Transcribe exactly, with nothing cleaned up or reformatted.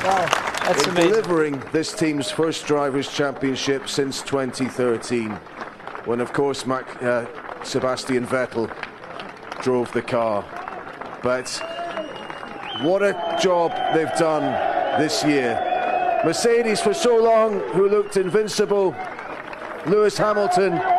Wow, that's in amazing. delivering this team's first Drivers' Championship since twenty thirteen, when, of course, Mac, uh, Sebastian Vettel drove the car. But what a job they've done this year. Mercedes, for so long, who looked invincible, Lewis Hamilton